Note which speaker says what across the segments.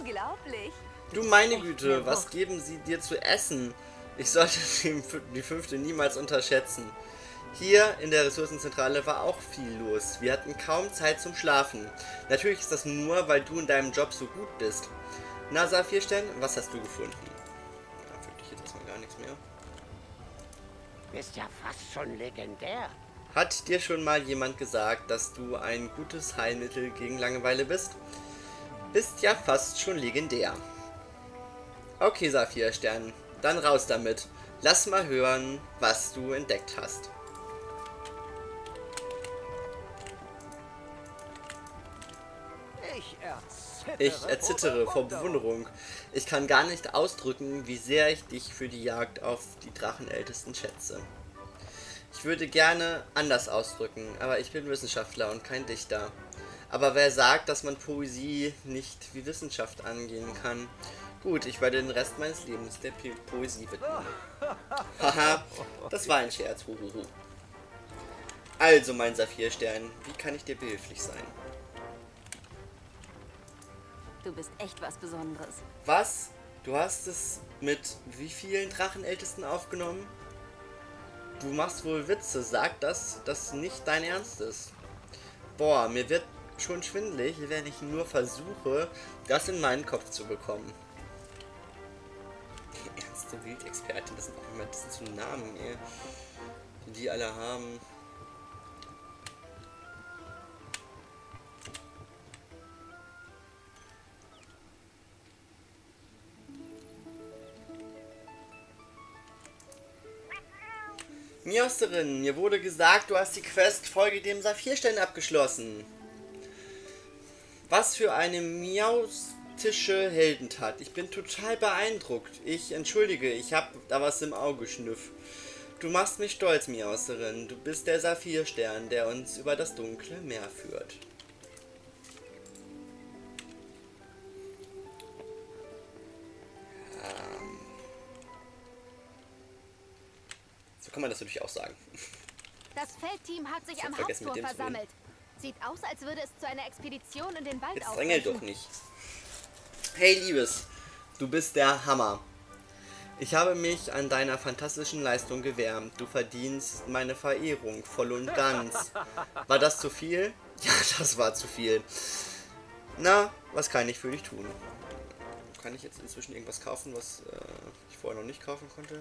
Speaker 1: Unglaublich.
Speaker 2: Du meine Güte, was geben sie dir zu essen? Ich sollte die fünfte niemals unterschätzen. Hier in der Ressourcenzentrale war auch viel los. Wir hatten kaum Zeit zum Schlafen. Natürlich ist das nur, weil du in deinem Job so gut bist. Na, Saphirstern, was hast du gefunden? Ja, wirklich jetzt erstmal gar nichts mehr.
Speaker 3: Ist ja fast schon legendär.
Speaker 2: Hat dir schon mal jemand gesagt, dass du ein gutes Heilmittel gegen Langeweile bist? Bist ja fast schon legendär. Okay, Saphirstern, dann raus damit. Lass mal hören, was du entdeckt hast. Ich erzittere vor Bewunderung. Ich kann gar nicht ausdrücken, wie sehr ich dich für die Jagd auf die Drachenältesten schätze. Ich würde gerne anders ausdrücken, aber ich bin Wissenschaftler und kein Dichter. Aber wer sagt, dass man Poesie nicht wie Wissenschaft angehen kann? Gut, ich werde den Rest meines Lebens der Poesie widmen. Haha, das war ein Scherz. Huhuhu. Also, mein Saphirstern, wie kann ich dir behilflich sein?
Speaker 1: Du bist echt was Besonderes.
Speaker 2: Was? Du hast es mit wie vielen Drachenältesten aufgenommen? Du machst wohl Witze. Sag, dass das nicht dein Ernst ist. Boah, mir wird schon schwindelig, wenn ich nur versuche, das in meinen Kopf zu bekommen. Die ernste Wildexpertin, das sind auch immer so Namen, ey, die alle haben. Miausterin, mir wurde gesagt, du hast die Quest Folge dem Saphirstern abgeschlossen. Was für eine miaustische Heldentat. Ich bin total beeindruckt. Entschuldige, ich hab da was im Auge, Schnüff. Du machst mich stolz, Miausterin. Du bist der Saphirstern, der uns über das dunkle Meer führt. So kann man das natürlich auch sagen.
Speaker 1: Das Feldteam hat sich am Haupttor versammelt. Sieht aus, als würde es zu einer Expedition in den Wald
Speaker 2: Jetzt drängel doch nicht. Hey, Liebes, du bist der Hammer. Ich habe mich an deiner fantastischen Leistung gewärmt. Du verdienst meine Verehrung voll und ganz. War das zu viel? Ja, das war zu viel. Na, was kann ich für dich tun? Kann ich jetzt inzwischen irgendwas kaufen, was ich vorher noch nicht kaufen konnte?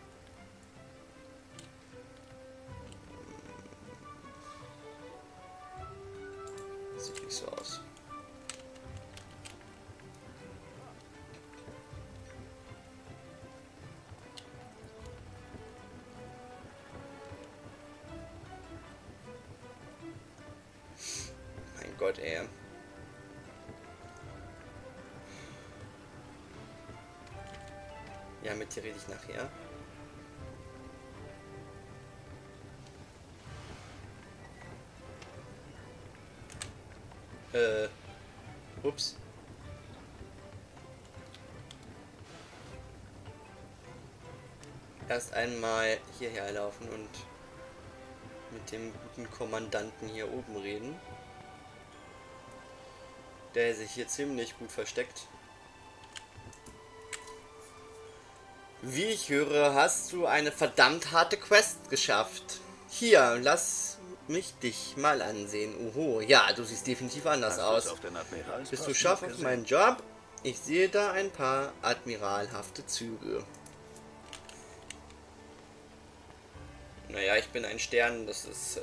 Speaker 2: Sieht nicht so aus. Mein Gott, ey. Ja, mit dir rede ich nachher. Ups. Erst einmal hierher laufen und mit dem guten Kommandanten hier oben reden. Der sich hier ziemlich gut versteckt. Wie ich höre, hast du eine verdammt harte Quest geschafft. Hier, lass mich dich mal ansehen. Oho, ja, du siehst definitiv anders aus. Bist du scharf auf meinen Job? Ich sehe da ein paar admiralhafte Züge. Naja, ich bin ein Stern, das ist,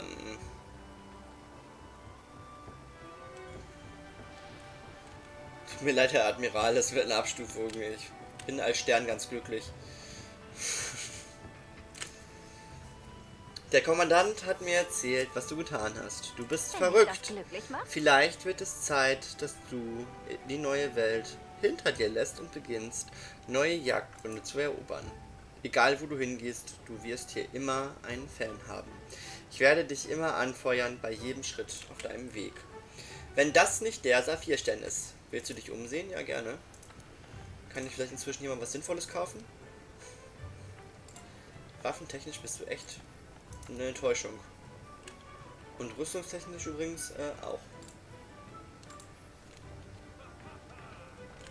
Speaker 2: Tut mir leid, Herr Admiral, das wird eine Abstufung. Ich bin als Stern ganz glücklich. Der Kommandant hat mir erzählt, was du getan hast. Du bist verrückt. Vielleicht wird es Zeit, dass du die neue Welt hinter dir lässt und beginnst, neue Jagdgründe zu erobern. Egal wo du hingehst, du wirst hier immer einen Fan haben. Ich werde dich immer anfeuern bei jedem Schritt auf deinem Weg. Wenn das nicht der Saphirstern ist, willst du dich umsehen? Ja, gerne. Kann ich vielleicht inzwischen jemand was Sinnvolles kaufen? Waffentechnisch bist du echt eine Enttäuschung. Und rüstungstechnisch übrigens auch.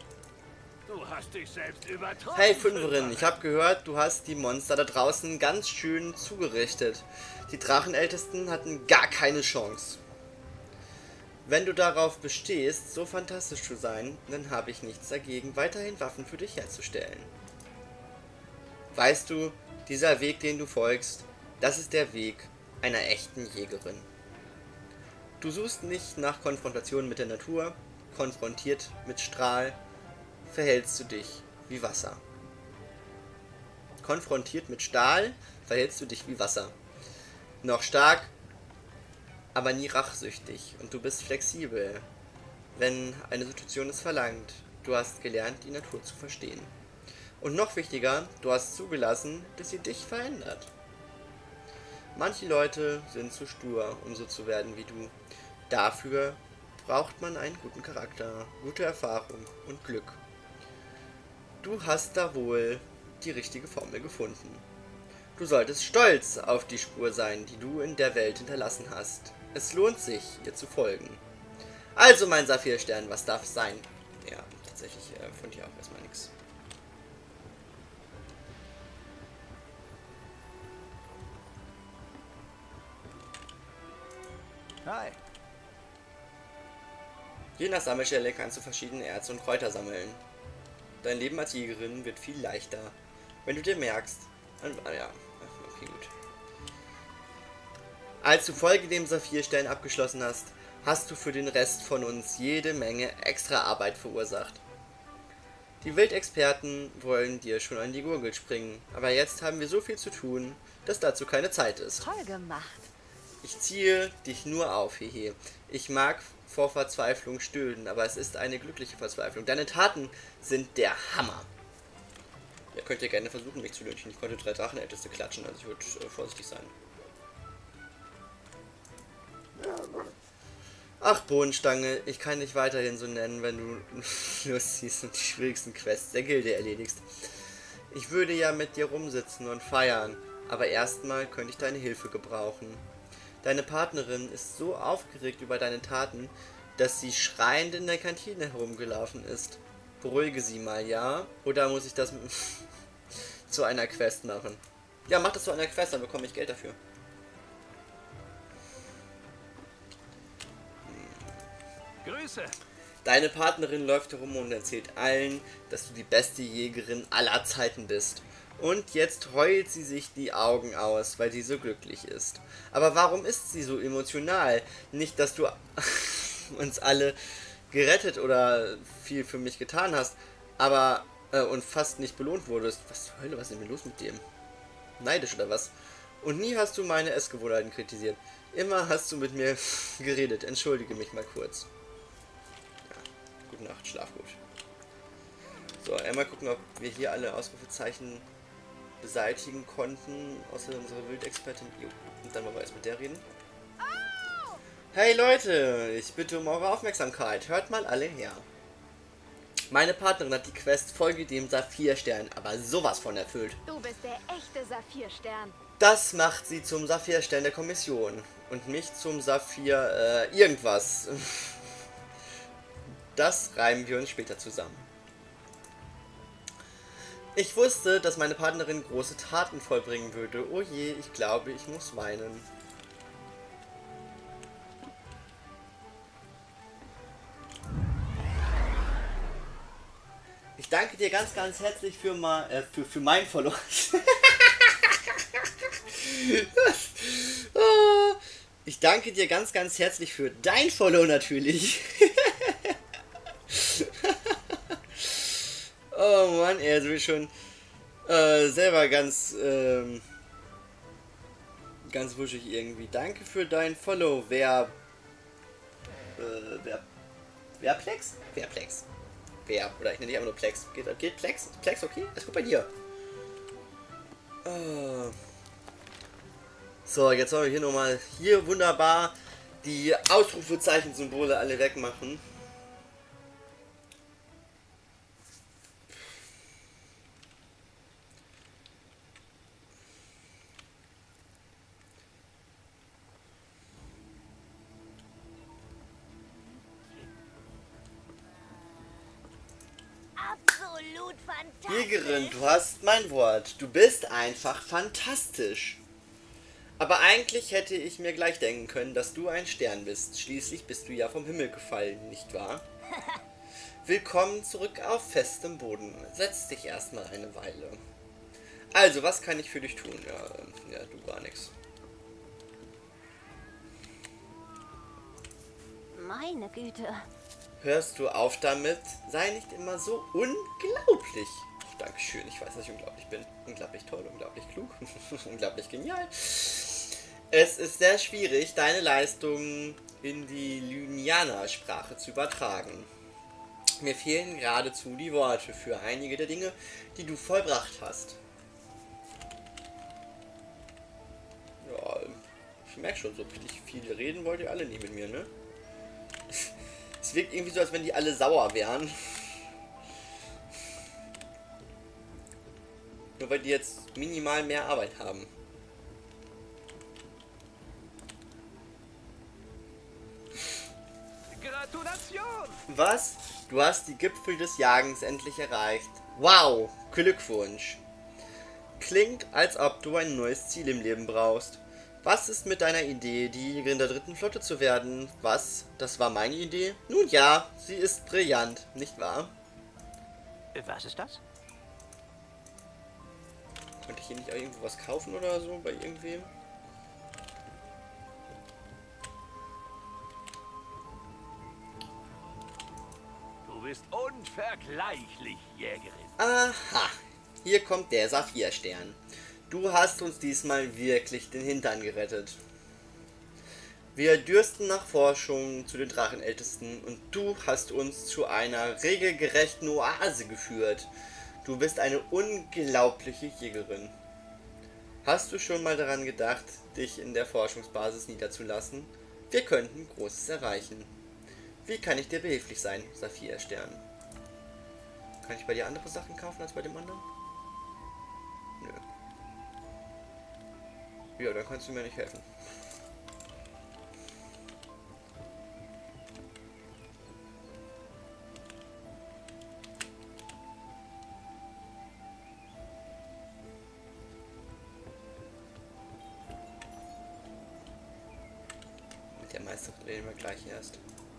Speaker 4: Du hast dich selbst übertroffen.
Speaker 2: Hey Fünferin, ich habe gehört, du hast die Monster da draußen ganz schön zugerichtet. Die Drachenältesten hatten gar keine Chance. Wenn du darauf bestehst, so fantastisch zu sein, dann habe ich nichts dagegen, weiterhin Waffen für dich herzustellen. Weißt du, dieser Weg, den du folgst, das ist der Weg einer echten Jägerin. Du suchst nicht nach Konfrontation mit der Natur, konfrontiert mit Strahl, verhältst du dich wie Wasser. Konfrontiert mit Stahl, verhältst du dich wie Wasser. Noch stark, aber nie rachsüchtig und du bist flexibel, wenn eine Situation es verlangt. Du hast gelernt, die Natur zu verstehen. Und noch wichtiger, du hast zugelassen, dass sie dich verändert. Manche Leute sind zu stur, um so zu werden wie du. Dafür braucht man einen guten Charakter, gute Erfahrung und Glück. Du hast da wohl die richtige Formel gefunden. Du solltest stolz auf die Spur sein, die du in der Welt hinterlassen hast. Es lohnt sich, ihr zu folgen. Also, mein Saphirstern, was darf es sein? Ja, tatsächlich von dir auch erstmal nichts.
Speaker 4: Hi.
Speaker 2: Je nach Sammelstelle kannst du verschiedene Erze und Kräuter sammeln. Dein Leben als Jägerin wird viel leichter, wenn du dir merkst... ja, okay, gut. Als du Folge dem Saphirstern abgeschlossen hast, hast du für den Rest von uns jede Menge extra Arbeit verursacht. Die Wildexperten wollen dir schon an die Gurgel springen, aber jetzt haben wir so viel zu tun, dass dazu keine Zeit ist.
Speaker 5: Toll gemacht.
Speaker 2: Ich ziehe dich nur auf, hehe. Ich mag vor Verzweiflung stöhnen, aber es ist eine glückliche Verzweiflung. Deine Taten sind der Hammer. Ihr könnt ja gerne versuchen, mich zu löschen. Ich konnte 3 Drachenälteste klatschen, also ich würde vorsichtig sein. Ach, Bohnenstange, ich kann dich weiterhin so nennen, wenn du losziehst und die schwierigsten Quests der Gilde erledigst. Ich würde ja mit dir rumsitzen und feiern, aber erstmal könnte ich deine Hilfe gebrauchen. Deine Partnerin ist so aufgeregt über deine Taten, dass sie schreiend in der Kantine herumgelaufen ist. Beruhige sie mal, ja? Oder muss ich das zu einer Quest machen? Ja, mach das zu einer Quest, dann bekomme ich Geld dafür.
Speaker 4: Grüße.
Speaker 2: Deine Partnerin läuft herum und erzählt allen, dass du die beste Jägerin aller Zeiten bist. Und jetzt heult sie sich die Augen aus, weil sie so glücklich ist. Aber warum ist sie so emotional? Nicht, dass du uns alle gerettet oder viel für mich getan hast, aber und fast nicht belohnt wurdest. Was zur Hölle, was ist denn los mit dem? Neidisch oder was? Und nie hast du meine Essgewohnheiten kritisiert. Immer hast du mit mir geredet. Entschuldige mich mal kurz. Ja, gute Nacht, schlaf gut. So, einmal gucken, ob wir hier alle Ausrufezeichen beseitigen konnten, außer unsere Wildexpertin. Und dann wollen wir erst mit der reden. Hey Leute, ich bitte um eure Aufmerksamkeit. Hört mal alle her. Meine Partnerin hat die Quest Folge dem Saphirstern aber sowas von erfüllt.
Speaker 1: Du bist der echte Saphirstern.
Speaker 2: Das macht sie zum Saphirstern der Kommission und mich zum Saphir irgendwas. Das reimen wir uns später zusammen. Ich wusste, dass meine Partnerin große Taten vollbringen würde. Oh je, ich glaube, ich muss weinen. Ich danke dir ganz, ganz herzlich für mein Follow. Ich danke dir ganz, ganz herzlich für dein Follow natürlich. Oh Mann, er ist schon selber ganz ganz wuschig irgendwie. Danke für dein Follow. Wer Plex? Wer Plex? Wer? Oder ich nenne dich einfach nur Plex. Geht Plex? Ist Plex okay? Alles gut bei dir. So, jetzt sollen wir hier nochmal wunderbar die Ausrufezeichen-Symbole alle wegmachen.
Speaker 3: absolut fantastisch.
Speaker 2: Jägerin, du hast mein Wort. Du bist einfach fantastisch. Aber eigentlich hätte ich mir gleich denken können, dass du ein Stern bist. Schließlich bist du ja vom Himmel gefallen, nicht wahr? Willkommen zurück auf festem Boden. Setz dich erstmal eine Weile. Also, was kann ich für dich tun? Ja, du gar nichts.
Speaker 1: Meine Güte.
Speaker 2: Hörst du auf damit? Sei nicht immer so unglaublich. Ach, Dankeschön, ich weiß, dass ich unglaublich bin. Unglaublich toll, unglaublich klug, unglaublich genial. Es ist sehr schwierig, deine Leistungen in die Lynianer-Sprache zu übertragen. Mir fehlen geradezu die Worte für einige der Dinge, die du vollbracht hast. Ja, ich merke schon, so richtig viel reden wollt ihr alle nicht mit mir, ne? Es wirkt irgendwie so, als wenn die alle sauer wären. Nur weil die jetzt minimal mehr Arbeit haben.
Speaker 4: Gratulation!
Speaker 2: Was? Du hast die Gipfel des Jagens endlich erreicht. Wow, Glückwunsch. Klingt, als ob du ein neues Ziel im Leben brauchst. Was ist mit deiner Idee, die Jägerin der 3. Flotte zu werden? Was? Das war meine Idee? Nun ja, sie ist brillant, nicht wahr?
Speaker 3: Was ist das?
Speaker 2: Könnte ich hier nicht irgendwo was kaufen oder so bei irgendwem?
Speaker 4: Du bist unvergleichlich, Jägerin.
Speaker 2: Aha, hier kommt der Saphirstern. Du hast uns diesmal wirklich den Hintern gerettet. Wir dürsten nach Forschung zu den Drachenältesten und du hast uns zu einer regelgerechten Oase geführt. Du bist eine unglaubliche Jägerin. Hast du schon mal daran gedacht, dich in der Forschungsbasis niederzulassen? Wir könnten Großes erreichen. Wie kann ich dir behilflich sein, Saphirstern? Kann ich bei dir andere Sachen kaufen als bei dem anderen? Nö. Ja, dann kannst du mir nicht helfen. Mit der Meisterin reden wir gleich erst.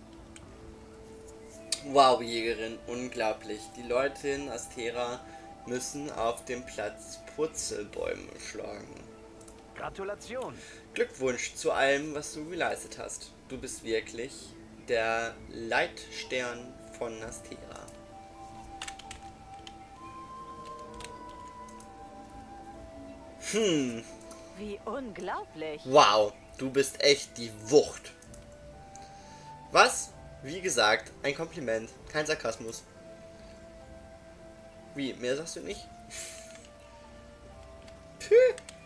Speaker 2: Wow, Jägerin, unglaublich. Die Leute in Astera müssen auf dem Platz Purzelbäume schlagen.
Speaker 4: Gratulation!
Speaker 2: Glückwunsch zu allem, was du geleistet hast. Du bist wirklich der Leitstern von Astera.
Speaker 5: Wie unglaublich.
Speaker 2: Wow, du bist echt die Wucht. Was? Wie gesagt, ein Kompliment, kein Sarkasmus. Wie, mehr sagst du nicht? Pü.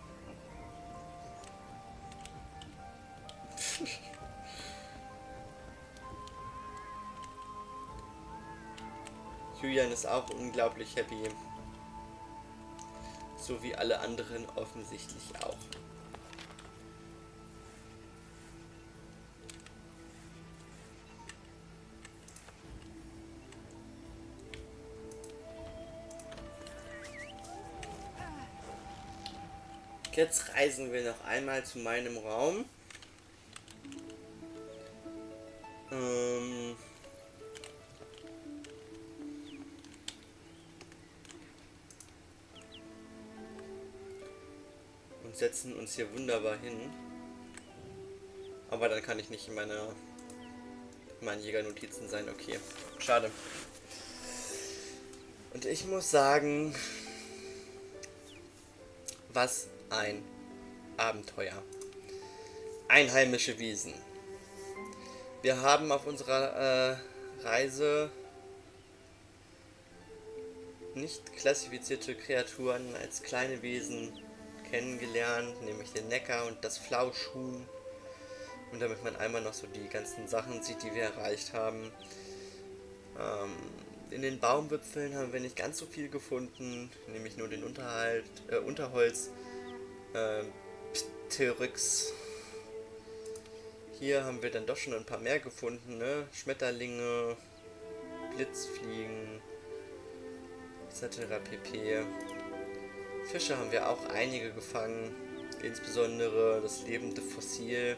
Speaker 2: Julian ist auch unglaublich happy. So wie alle anderen offensichtlich auch. Jetzt reisen wir noch einmal zu meinem Raum. Und setzen uns hier wunderbar hin. Aber dann kann ich nicht in meinen Jägernotizen sein. Okay, schade. Und ich muss sagen, was ein Abenteuer. Einheimische Wiesen. Wir haben auf unserer Reise nicht klassifizierte Kreaturen als kleine Wesen kennengelernt, nämlich den Neckar und das Flauschhuhn. Und damit man einmal noch so die ganzen Sachen sieht, die wir erreicht haben. In den Baumwipfeln haben wir nicht ganz so viel gefunden, nämlich nur den Unterholz, Pteryx. Hier haben wir dann doch schon ein paar mehr gefunden, ne? Schmetterlinge, Blitzfliegen, etc. pp. Fische haben wir auch einige gefangen, insbesondere das lebende Fossil.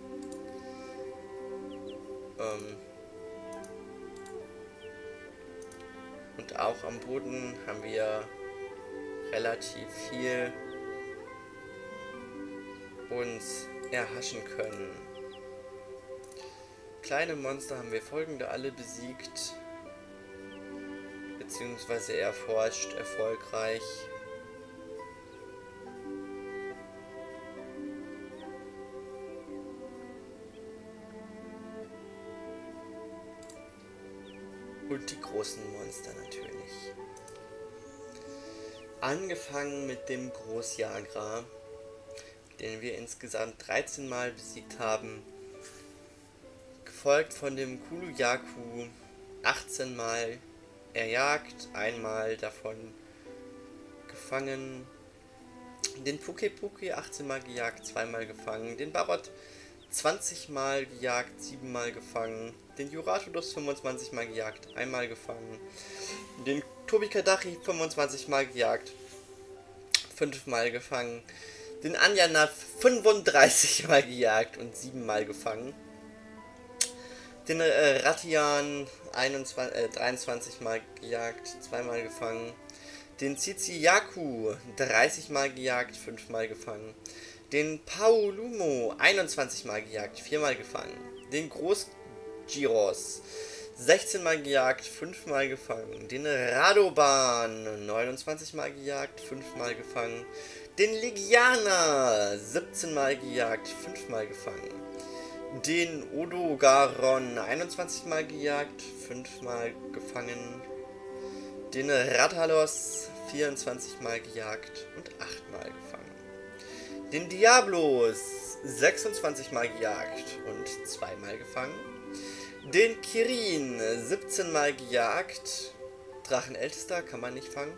Speaker 2: Und auch am Boden haben wir relativ viel uns erhaschen können. Kleine Monster haben wir folgende alle besiegt, beziehungsweise erforscht, erfolgreich. Und die großen Monster natürlich. Angefangen mit dem Großjagra, den wir insgesamt 13 Mal besiegt haben. Gefolgt von dem Kuluyaku 18 Mal erjagt, einmal davon gefangen. Den Puke 18 Mal gejagt, 2 Mal gefangen. Den Barot 20 Mal gejagt, 7 Mal gefangen. Den Juratodus 25 Mal gejagt, 1 Mal gefangen. Den Tobikadachi 25 Mal gejagt, 5 Mal gefangen. Den Anjanaf 35 Mal gejagt und 7 Mal gefangen. Den Ratian 23 Mal gejagt, 2 Mal gefangen. Den Tsitsiyaku 30 Mal gejagt, 5 Mal gefangen. Den Paulumo 21 Mal gejagt, 4 Mal gefangen. Den Großgyros 16 Mal gejagt, 5 Mal gefangen. Den Radoban 29 Mal gejagt, 5 Mal gefangen. Den Ligiana 17 Mal gejagt, 5 Mal gefangen. Den Odogaron 21 Mal gejagt, 5 Mal gefangen. Den Ratalos 24 Mal gejagt und 8 Mal gefangen. Den Diablos 26 Mal gejagt und 2 Mal gefangen. Den Kirin 17 Mal gejagt. Drachenältester kann man nicht fangen.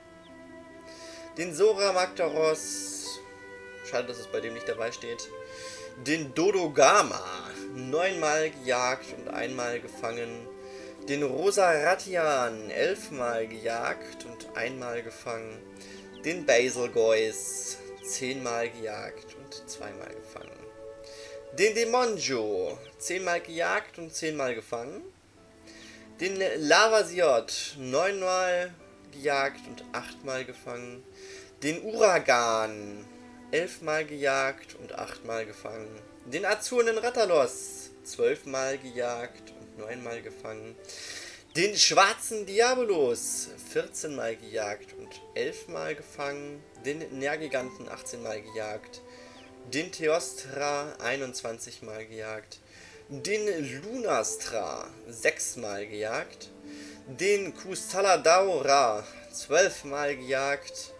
Speaker 2: Den Sora Magdaros. Schade, dass es bei dem nicht dabei steht. Den Dodogama 9 Mal gejagt und 1 Mal gefangen. Den Rosa Ratian 11 Mal gejagt und 1 Mal gefangen. Den Basilgeuse 10 Mal gejagt und 2 Mal gefangen. Den Demonjo 10 Mal gejagt und 10 Mal gefangen. Den Lavasiot 9 Mal gejagt und 8 Mal gefangen. Den Uragan 11 Mal gejagt und 8 Mal gefangen. Den Azuren Ratalos 12 Mal gejagt und 9 Mal gefangen. Den schwarzen Diabolos 14 Mal gejagt und 11 Mal gefangen. Den Nergiganten 18 Mal gejagt. Den Theostra 21 Mal gejagt. Den Lunastra 6 Mal gejagt. Den Kustaladaura 12 Mal gejagt.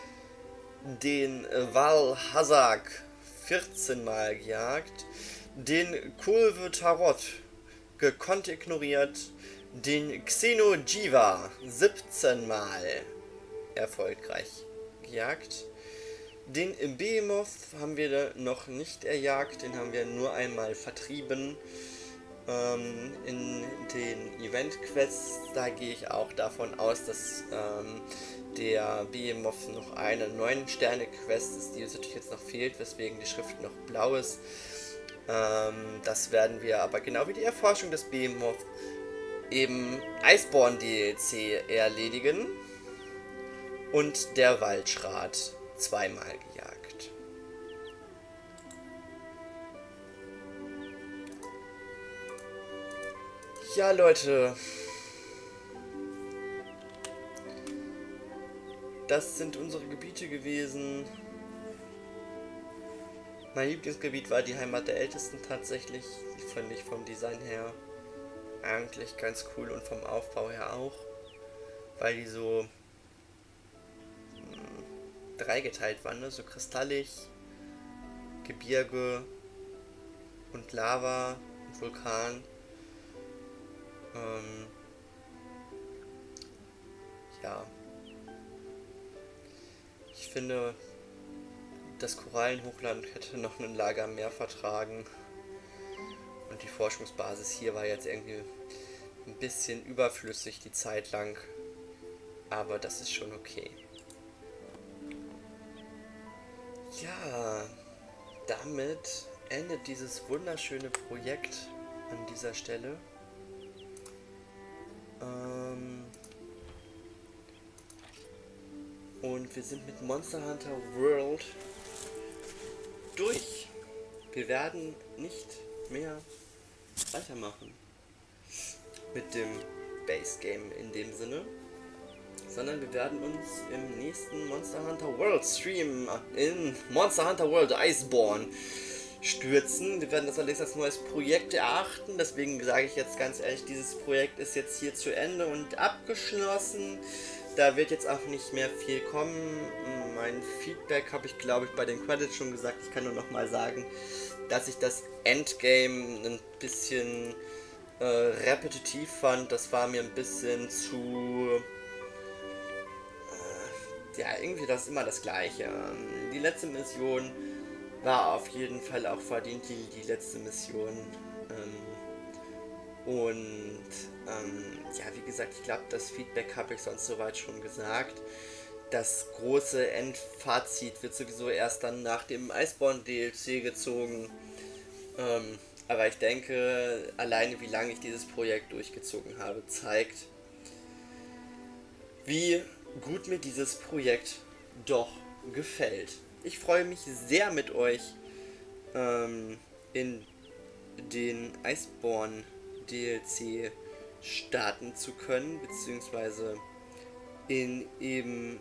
Speaker 2: Den Valhazak 14 Mal gejagt. Den Kulve Tarot gekonnt ignoriert. Den Xenojiva 17 Mal erfolgreich gejagt. Den Behemoth haben wir noch nicht erjagt, den haben wir nur einmal vertrieben. In den Event-Quests, da gehe ich auch davon aus, dass der Behemoth noch eine 9-Sterne-Quest ist, die uns natürlich jetzt noch fehlt, weswegen die Schrift noch blau ist. Das werden wir aber genau wie die Erforschung des Behemoth eben Iceborne DLC erledigen. Und der Waldschrat 2 Mal gejagt. Ja, Leute. Das sind unsere Gebiete gewesen. Mein Lieblingsgebiet war die Heimat der Ältesten tatsächlich. Die fand ich vom Design her eigentlich ganz cool und vom Aufbau her auch. Weil die so dreigeteilt waren, ne? So kristallig, Gebirge und Lava und Vulkan. Ja. Ich finde, das Korallenhochland hätte noch ein Lager mehr vertragen. Und die Forschungsbasis hier war jetzt irgendwie ein bisschen überflüssig die Zeit lang. Aber das ist schon okay. Ja, damit endet dieses wunderschöne Projekt an dieser Stelle. Und wir sind mit Monster Hunter World durch. Wir werden nicht mehr weitermachen mit dem Base Game in dem Sinne, sondern wir werden uns im nächsten Monster Hunter World Stream in Monster Hunter World Iceborne stürzen. Wir werden das allerdings als neues Projekt erachten, deswegen sage ich jetzt ganz ehrlich, dieses Projekt ist jetzt hier zu Ende und abgeschlossen. Da wird jetzt auch nicht mehr viel kommen. Mein Feedback habe ich, glaube ich, bei den Credits schon gesagt. Ich kann nur noch mal sagen, dass ich das Endgame ein bisschen repetitiv fand. Das war mir ein bisschen zu... ja, irgendwie das ist immer das Gleiche. Die letzte Mission war auf jeden Fall auch verdient, die letzte Mission. Ja, wie gesagt, ich glaube, das Feedback habe ich sonst soweit schon gesagt. Das große Endfazit wird sowieso erst dann nach dem Iceborne DLC gezogen. Aber ich denke, alleine wie lange ich dieses Projekt durchgezogen habe, zeigt, wie gut mir dieses Projekt doch gefällt. Ich freue mich sehr mit euch in den Iceborne DLC starten zu können, beziehungsweise in eben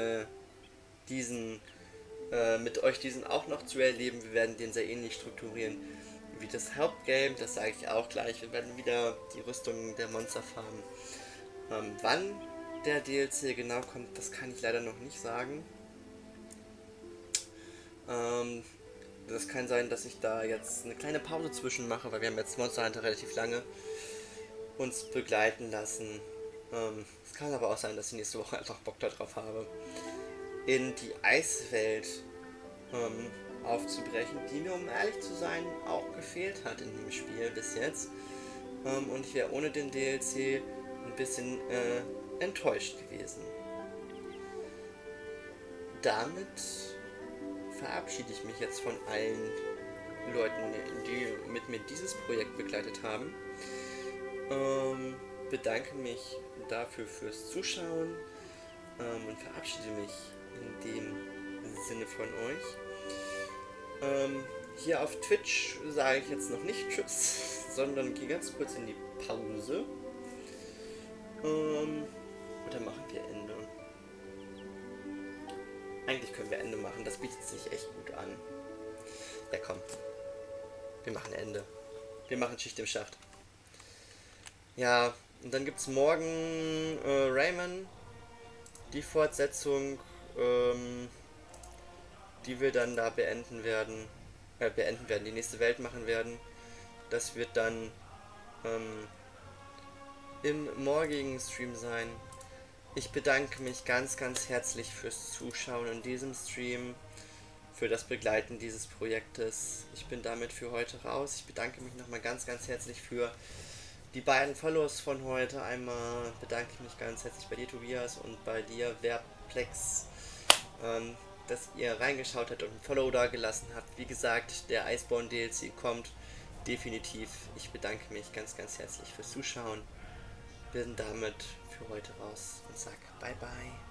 Speaker 2: mit euch diesen auch noch zu erleben. Wir werden den sehr ähnlich strukturieren wie das Hauptgame, das sage ich auch gleich. Wir werden wieder die Rüstung der Monster farmen. Wann der DLC genau kommt, das kann ich leider noch nicht sagen. Das kann sein, dass ich da jetzt eine kleine Pause zwischen mache, weil wir haben jetzt Monster Hunter relativ lange uns begleiten lassen. Es kann aber auch sein, dass ich nächste Woche einfach Bock darauf habe, in die Eiswelt aufzubrechen, die mir, um ehrlich zu sein, auch gefehlt hat in dem Spiel bis jetzt. Und ich wäre ohne den DLC ein bisschen enttäuscht gewesen. Damit verabschiede ich mich jetzt von allen Leuten, die mit mir dieses Projekt begleitet haben. Bedanke mich dafür fürs Zuschauen und verabschiede mich in dem Sinne von euch. Hier auf Twitch sage ich jetzt noch nicht Tschüss, sondern gehe ganz kurz in die Pause. Oder machen wir Ende? Eigentlich können wir Ende machen, das bietet sich echt gut an. Ja komm, wir machen Ende. Wir machen Schicht im Schacht. Ja, und dann gibt es morgen Rayman, die Fortsetzung, die wir dann da beenden werden, die nächste Welt machen werden. Das wird dann im morgigen Stream sein. Ich bedanke mich ganz, ganz herzlich fürs Zuschauen in diesem Stream, für das Begleiten dieses Projektes. Ich bin damit für heute raus. Ich bedanke mich nochmal ganz, ganz herzlich für die beiden Follows von heute. Einmal bedanke ich mich ganz herzlich bei dir, Tobias, und bei dir, Verplex, dass ihr reingeschaut habt und ein Follow da gelassen habt. Wie gesagt, der Iceborne DLC kommt definitiv. Ich bedanke mich ganz, ganz herzlich fürs Zuschauen. Bin damit für heute raus und sag bye bye.